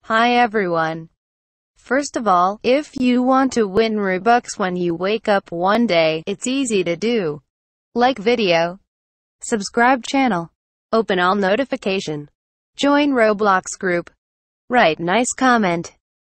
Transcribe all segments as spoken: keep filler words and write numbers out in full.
Hi everyone. First of all, if you want to win Robux when you wake up one day, it's easy to do. Like video, subscribe channel, open all notification, join Roblox Group, write nice comment.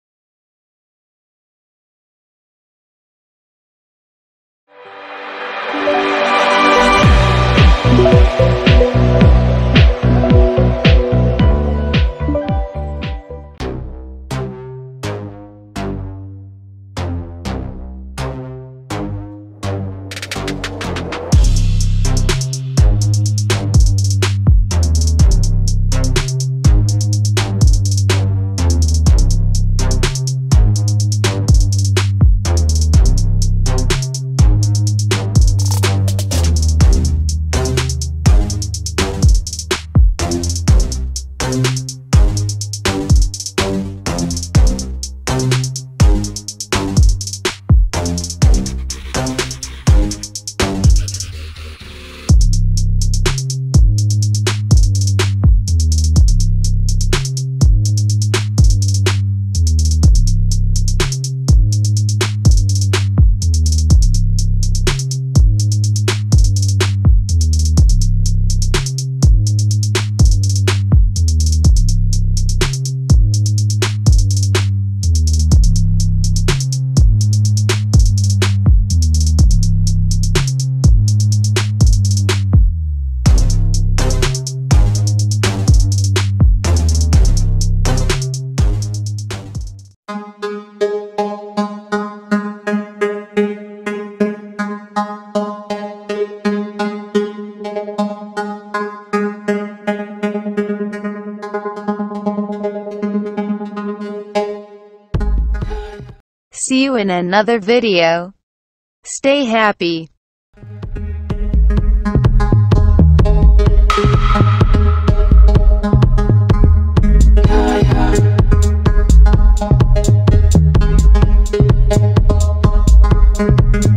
See you in another video. Stay happy. Thank you.